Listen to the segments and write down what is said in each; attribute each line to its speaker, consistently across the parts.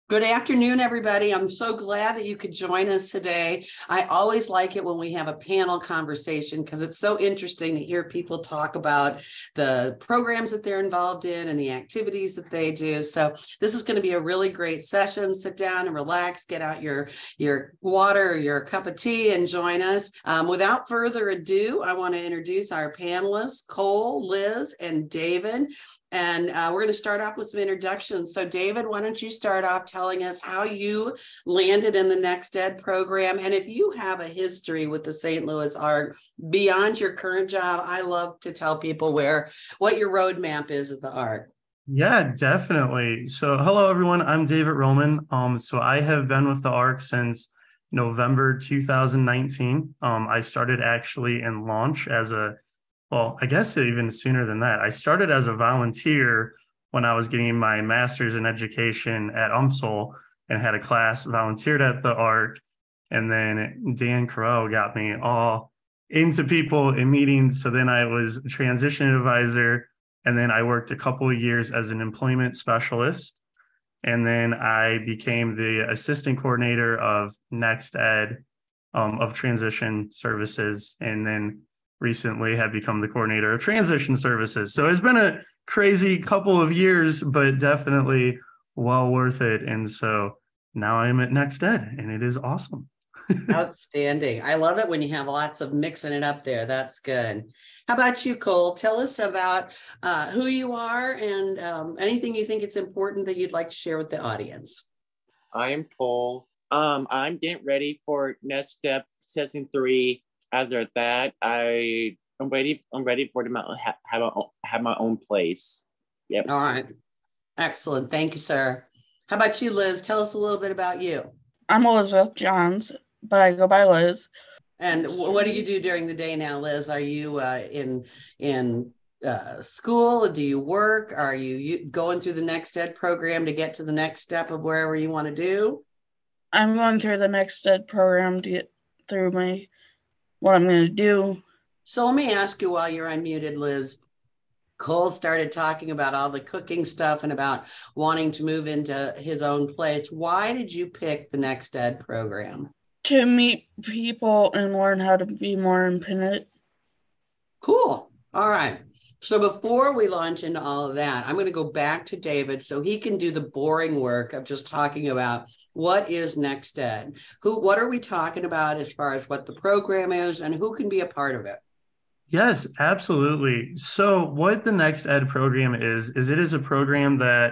Speaker 1: Good afternoon, everybody. I'm so glad that you could join us today. I always like it when we have a panel conversation because it's so interesting to hear people talk about the programs that they're involved in and the activities that they do. So this is going to be a really great session. Sit down and relax, get out your water or your cup of tea and join us. Without further ado, I want to introduce our panelists, Cole, Liz, and David. And we're going to start off with some introductions. So David, why don't you start off telling us how you landed in the NextED program? And if you have a history with the St. Louis ARC beyond your current job, I love to tell people what your roadmap is at the ARC.
Speaker 2: Yeah, definitely. So hello, everyone. I'm David Roman. So I have been with the ARC since November 2019. I started actually in launch I guess even sooner than that. I started as a volunteer when I was getting my master's in education at UMSL and had a class, volunteered at the ARC. And then Dan Carell got me all into people in meetings. So then I was a transition advisor. And then I worked a couple of years as an employment specialist. And then I became the assistant coordinator of NextED of transition services. And then recently have become the coordinator of transition services. So it's been a crazy couple of years, but definitely well worth it. And so now I'm at NextED and it is awesome.
Speaker 1: Outstanding. I love it when you have lots of mixing it up there. That's good. How about you, Cole? Tell us about who you are and anything you think it's important that you'd like to share with the audience.
Speaker 3: I am Cole. I'm getting ready for next step session 3. After that, I'm ready for to have my own place. Yep.
Speaker 1: All right. Excellent. Thank you, sir. How about you, Liz? Tell us a little bit about you.
Speaker 4: I'm Elizabeth Johns, but I go by Liz.
Speaker 1: And what do you do during the day now, Liz? Are you in school? Do you work? Are you going through the NextED program to get to the next step of wherever you want to do?
Speaker 4: I'm going through the NextED program to get through what I'm going to do.
Speaker 1: So let me ask you while you're unmuted, Liz. Cole started talking about all the cooking stuff and about wanting to move into his own place. Why did you pick the NextED program?
Speaker 4: To meet people and learn how to be more independent.
Speaker 1: Cool. All right. So before we launch into all of that, I'm going to go back to David so he can do the boring work of just talking about what is NextED? What are we talking about as far as what the program is and who can be a part of it?
Speaker 2: Yes, absolutely. So what the NextED program is it is a program that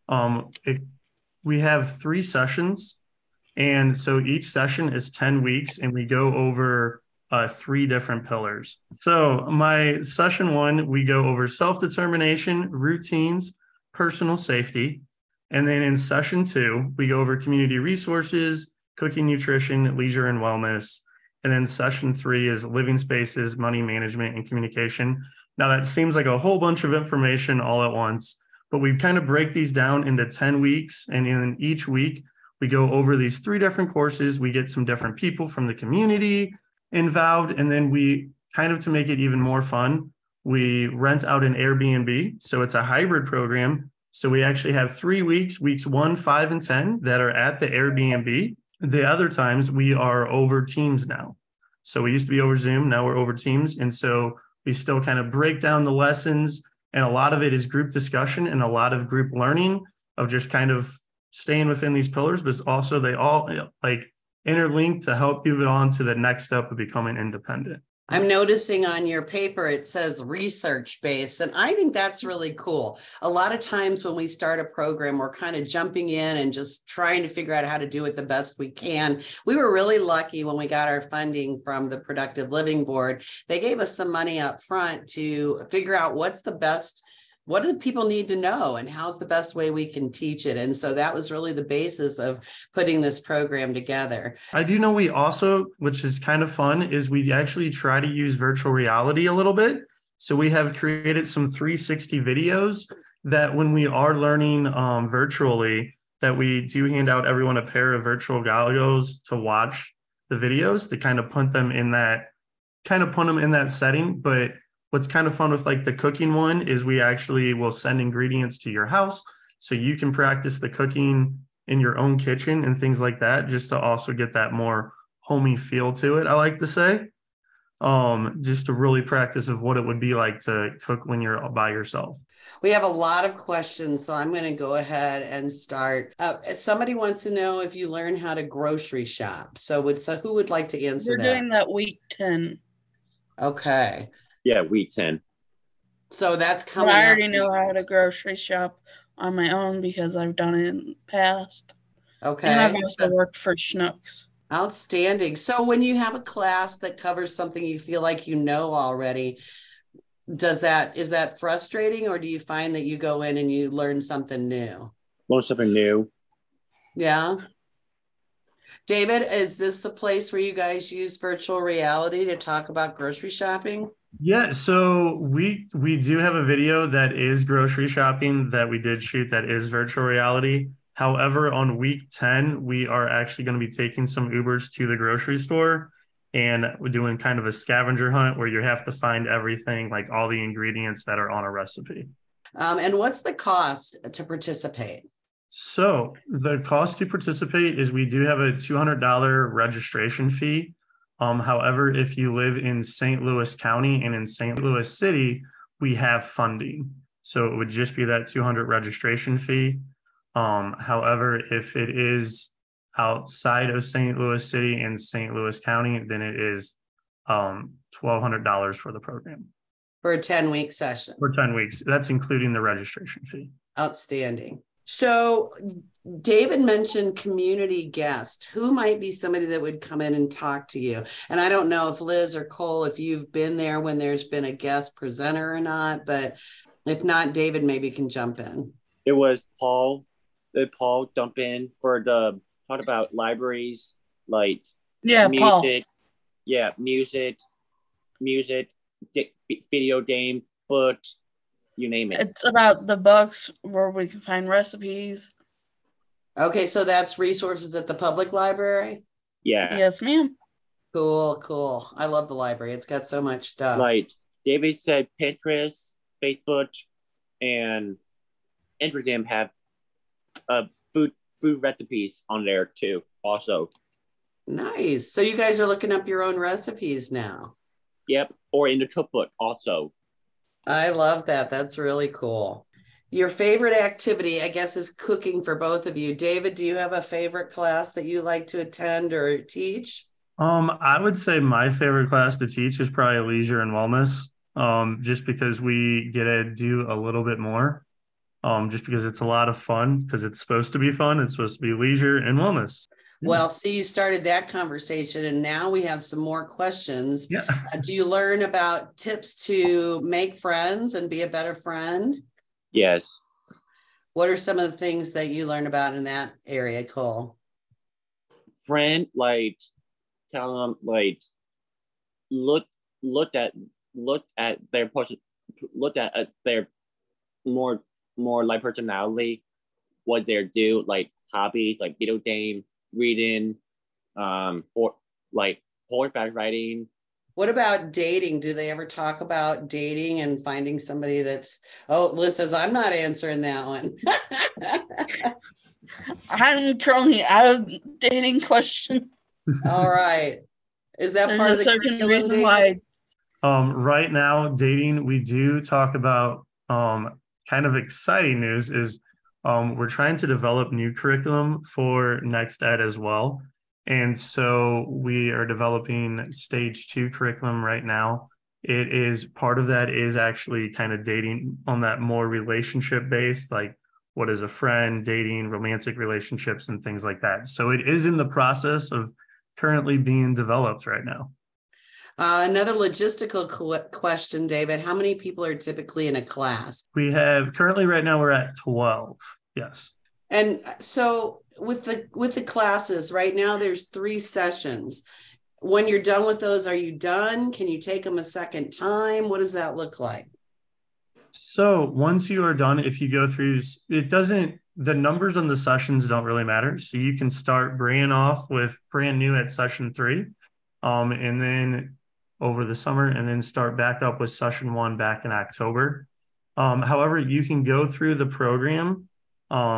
Speaker 2: we have 3 sessions. And so each session is 10 weeks and we go over 3 different pillars. So my session 1, we go over self-determination, routines, personal safety. And then in session 2, we go over community resources, cooking, nutrition, leisure, and wellness. And then session 3 is living spaces, money management, and communication. Now that seems like a whole bunch of information all at once, but we kind of break these down into 10 weeks. And in each week, we go over these 3 different courses. We get some different people from the community involved. And then we kind of, to make it even more fun, we rent out an Airbnb. So it's a hybrid program. So we actually have 3 weeks, weeks 1, 5, and 10 that are at the Airbnb. The other times we are over Teams now. So we used to be over Zoom, now we're over Teams. And so we still kind of break down the lessons, and a lot of it is group discussion and a lot of group learning of just kind of staying within these pillars, but also they all interlink to help you get on to the next step of becoming independent.
Speaker 1: I'm noticing on your paper, it says research-based, and I think that's really cool. A lot of times when we start a program, we're kind of jumping in and just trying to figure out how to do it the best we can. We were really lucky when we got our funding from the Productive Living Board. They gave us some money up front to figure out what do people need to know and how's the best way we can teach it. And so that was really the basis of putting this program together.
Speaker 2: I do know we also, which is kind of fun, is we actually try to use virtual reality a little bit. So we have created some 360 videos that when we are learning virtually, that we do hand out everyone a pair of virtual goggles to watch the videos to kind of put them in that setting. But what's kind of fun with like the cooking one is we actually will send ingredients to your house so you can practice the cooking in your own kitchen and things like that, just to also get that more homey feel to it, I like to say. Just to really practice of what it would be like to cook when you're by yourself.
Speaker 1: We have a lot of questions, so I'm going to go ahead and start. Somebody wants to know if you learn how to grocery shop. So who would like to answer
Speaker 4: We're
Speaker 1: that?
Speaker 4: doing that week 10.
Speaker 1: Okay.
Speaker 3: Yeah, week 10.
Speaker 1: So that's
Speaker 4: But
Speaker 1: coming
Speaker 4: I already
Speaker 1: up.
Speaker 4: know how to grocery shop on my own because I've done it in the past.
Speaker 1: Okay.
Speaker 4: And I've also worked for Schnucks.
Speaker 1: Outstanding. So when you have a class that covers something you feel like you know already, is that frustrating, or do you find that you go in and you learn something new?
Speaker 3: Learn something new.
Speaker 1: Yeah. David, is this the place where you guys use virtual reality to talk about grocery shopping?
Speaker 2: Yeah, so we do have a video that is grocery shopping that we did shoot that is virtual reality. However, on week 10, we are actually going to be taking some Ubers to the grocery store, and we're doing kind of a scavenger hunt where you have to find everything, like all the ingredients that are on a recipe.
Speaker 1: And what's the cost to participate?
Speaker 2: So the cost to participate is we do have a $200 registration fee. However, if you live in St. Louis County and in St. Louis City, we have funding. So it would just be that $200 registration fee. However, if it is outside of St. Louis City and St. Louis County, then it is $1,200 for the program.
Speaker 1: For a 10-week session.
Speaker 2: For 10 weeks. That's including the registration fee.
Speaker 1: Outstanding. So David mentioned community guest. Who might be somebody that would come in and talk to you? And I don't know if Liz or Cole, if you've been there when there's been a guest presenter or not, but if not, David maybe can jump in.
Speaker 3: It was Paul. Paul jump in for the talk about libraries, like music.
Speaker 4: Paul.
Speaker 3: Yeah, music, video game, books, you name it.
Speaker 4: It's about the books where we can find recipes.
Speaker 1: Okay, so that's resources at the public library?
Speaker 3: Yeah.
Speaker 4: Yes, ma'am.
Speaker 1: Cool. I love the library. It's got so much stuff.
Speaker 3: Like David said, Pinterest, Facebook, and Instagram have food recipes on there too, also.
Speaker 1: Nice. So you guys are looking up your own recipes now?
Speaker 3: Yep, or in the cookbook also.
Speaker 1: I love that. That's really cool. Your favorite activity, I guess, is cooking for both of you. David, do you have a favorite class that you like to attend or teach?
Speaker 2: I would say my favorite class to teach is probably leisure and wellness. Just because we get to do a little bit more. Just because it's a lot of fun, because it's supposed to be fun. It's supposed to be leisure and wellness.
Speaker 1: Well, see, you started that conversation, and now we have some more questions.
Speaker 2: Yeah.
Speaker 1: Do you learn about tips to make friends and be a better friend?
Speaker 3: Yes.
Speaker 1: What are some of the things that you learn about in that area, Cole?
Speaker 3: Friend, like, tell them, like, look at their person, look at their more like personality, what they do, like hobbies, like video game, reading, or like horseback riding.
Speaker 1: What about dating? Do they ever talk about dating and finding somebody that's, Liz says, I'm not answering that one.
Speaker 4: I'm currently out of dating question.
Speaker 1: All right. Is that
Speaker 4: There's
Speaker 1: part
Speaker 4: a
Speaker 1: of the
Speaker 4: certain
Speaker 1: curriculum,
Speaker 4: reason
Speaker 1: David?
Speaker 4: why.
Speaker 2: Right now, dating, we do talk about kind of exciting news is we're trying to develop new curriculum for NextED as well. And so we are developing stage 2 curriculum right now. It is part of that is actually kind of dating on that more relationship based, like what is a friend, dating, romantic relationships, and things like that. So it is in the process of currently being developed right now.
Speaker 1: Another logistical question, David. How many people are typically in a class?
Speaker 2: We have currently right now we're at 12. Yes.
Speaker 1: And so with the classes right now, there's 3 sessions. When you're done with those, are you done? Can you take them a second time? What does that look like?
Speaker 2: So once you are done, if you go through, the numbers on the sessions don't really matter. So you can start brand new at session 3, and then over the summer, and then start back up with session 1 back in October. However, you can go through the program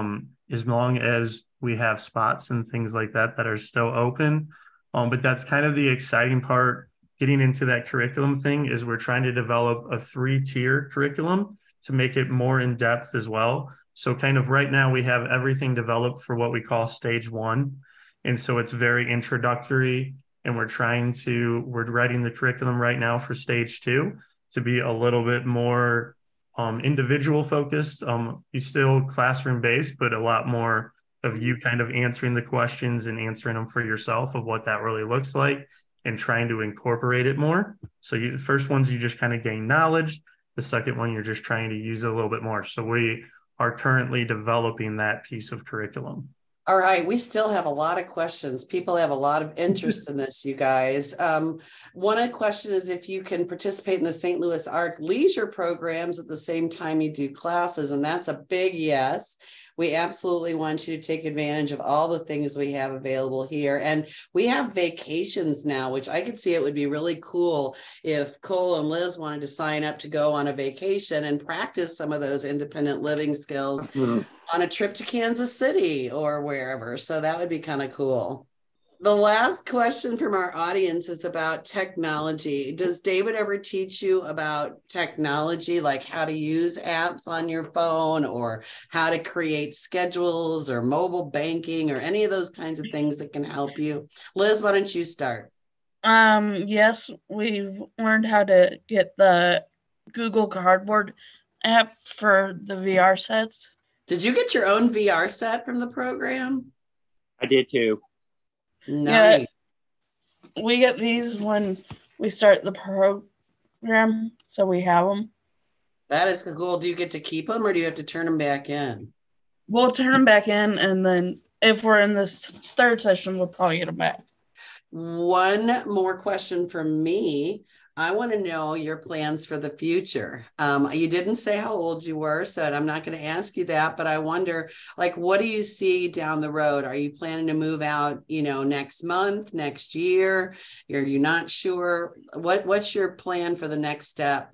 Speaker 2: as long as we have spots and things like that that are still open. But that's kind of the exciting part getting into that curriculum thing is we're trying to develop a 3-tier curriculum to make it more in depth as well. So kind of right now we have everything developed for what we call stage 1. And so it's very introductory, and we're writing the curriculum right now for stage 2 to be a little bit more individual focused. You still classroom based, but a lot more of you kind of answering the questions and answering them for yourself of what that really looks like and trying to incorporate it more. So the first ones, you just kind of gain knowledge. The second one, you're just trying to use it a little bit more. So we are currently developing that piece of curriculum.
Speaker 1: All right, we still have a lot of questions. People have a lot of interest in this, you guys. One question is if you can participate in the St. Louis ARC leisure programs at the same time you do classes, and that's a big yes. We absolutely want you to take advantage of all the things we have available here. And we have vacations now, which I could see it would be really cool if Cole and Liz wanted to sign up to go on a vacation and practice some of those independent living skills on a trip to Kansas City or wherever. So that would be kind of cool. The last question from our audience is about technology. Does David ever teach you about technology, like how to use apps on your phone or how to create schedules or mobile banking or any of those kinds of things that can help you? Liz, why don't you start?
Speaker 4: Yes, we've learned how to get the Google Cardboard app for the VR sets.
Speaker 1: Did you get your own VR set from the program?
Speaker 3: I did too.
Speaker 1: Nice.
Speaker 4: Yeah, we get these when we start the program, so we have them.
Speaker 1: That is cool. Do you get to keep them or do you have to turn them back in?
Speaker 4: We'll turn them back in, and then if we're in this third session, we'll probably get them back.
Speaker 1: One more question from me. I want to know your plans for the future. You didn't say how old you were, so I'm not going to ask you that, but I wonder, like, what do you see down the road? Are you planning to move out, next month, next year? Are you not sure? What's your plan for the next step,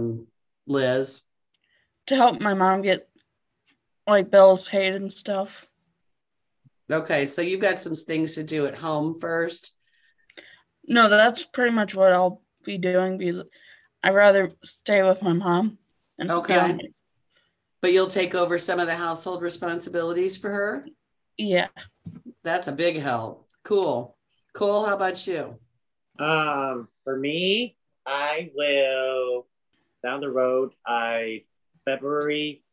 Speaker 1: Liz?
Speaker 4: To help my mom get, bills paid and stuff.
Speaker 1: Okay, so you've got some things to do at home first?
Speaker 4: No, that's pretty much what I'll be doing because I'd rather stay with my mom.
Speaker 1: Okay. But you'll take over some of the household responsibilities for her?
Speaker 4: Yeah.
Speaker 1: That's a big help. Cool. Cole, how about you?
Speaker 3: For me, I will down the road, February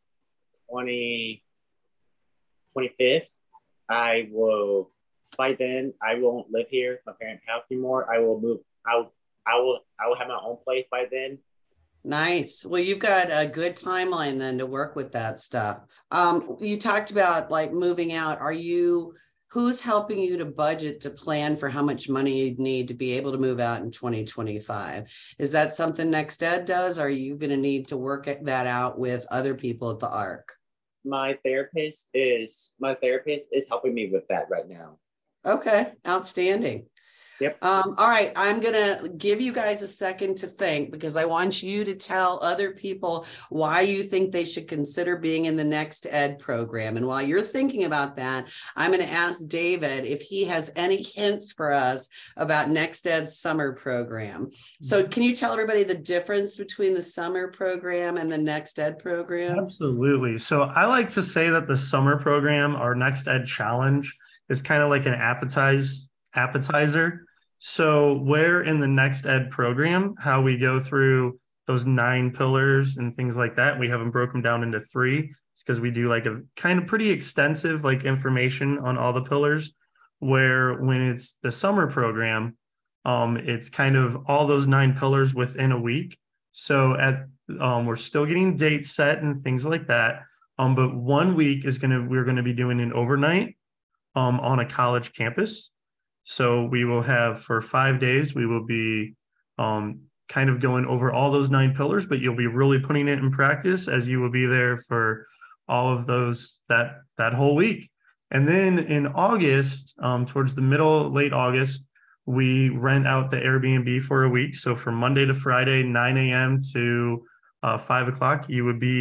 Speaker 3: 25th, I will, by then, I won't live here at my parents' house anymore. I will move out. I will have my own place by then.
Speaker 1: Nice. Well, you've got a good timeline then to work with that stuff. You talked about moving out. Who's helping you to budget, to plan for how much money you'd need to be able to move out in 2025? Is that something NextED does? Or are you going to need to work that out with other people at the ARC?
Speaker 3: My therapist is helping me with that right now.
Speaker 1: Okay, outstanding.
Speaker 3: Yep.
Speaker 1: All right, I'm going to give you guys a second to think because I want you to tell other people why you think they should consider being in the NextED program. And while you're thinking about that, I'm going to ask David if he has any hints for us about NextED's summer program. So can you tell everybody the difference between the summer program and the NextED program?
Speaker 2: Absolutely. So I like to say that the summer program, our NextED challenge, is kind of like an appetizer. So where in the NextED program, how we go through those 9 pillars and things like that, we have them broken down into 3. It's because we do a kind of pretty extensive information on all the pillars, where when it's the summer program, it's kind of all those 9 pillars within a week. So we're still getting dates set and things like that. But 1 week we're going to be doing an overnight on a college campus. So we will have, for 5 days, we will be kind of going over all those 9 pillars, but you'll be really putting it in practice as you will be there for all of those that whole week. And then in August, towards the late August, we rent out the Airbnb for a week. So from Monday to Friday, 9 a.m. to 5 o'clock, you would be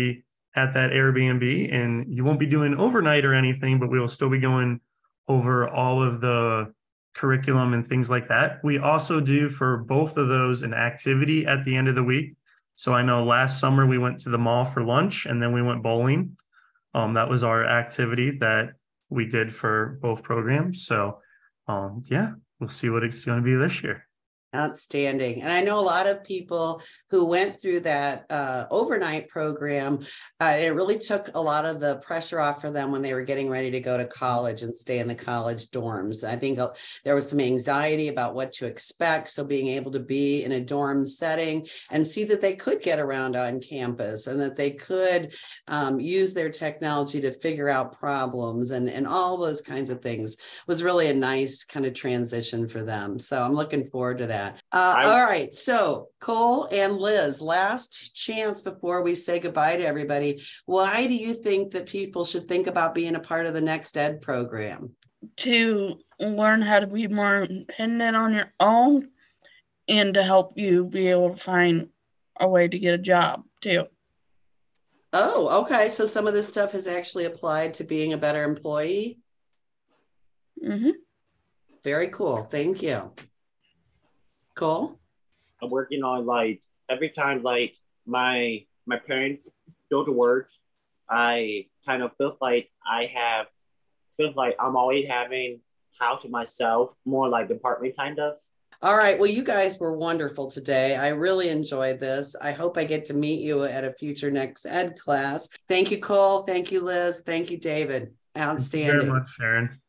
Speaker 2: at that Airbnb, and you won't be doing overnight or anything, but we will still be going over all of the curriculum and things like that. We also do for both of those an activity at the end of the week. So I know last summer we went to the mall for lunch and then we went bowling. That was our activity that we did for both programs. So yeah, we'll see what it's going to be this year.
Speaker 1: Outstanding. And I know a lot of people who went through that overnight program. It really took a lot of the pressure off for them when they were getting ready to go to college and stay in the college dorms. I think there was some anxiety about what to expect. So being able to be in a dorm setting and see that they could get around on campus and that they could use their technology to figure out problems and all those kinds of things was really a nice kind of transition for them. So I'm looking forward to that. All right. So Cole and Liz, last chance before we say goodbye to everybody. Why do you think that people should think about being a part of the NextED program?
Speaker 4: To learn how to be more independent on your own and to help you be able to find a way to get a job too.
Speaker 1: Oh, okay. So some of this stuff has actually applied to being a better employee.
Speaker 4: Mm-hmm.
Speaker 1: Very cool. Thank you. Cool.
Speaker 3: I'm working on like every time like my parents go to work, I kind of feel like I'm always having house to myself, more like apartment kind of.
Speaker 1: All right. Well, you guys were wonderful today. I really enjoyed this. I hope I get to meet you at a future NextED class. Thank you, Cole. Thank you, Liz. Thank you, David. Outstanding.
Speaker 2: Thank you very much, Sharon.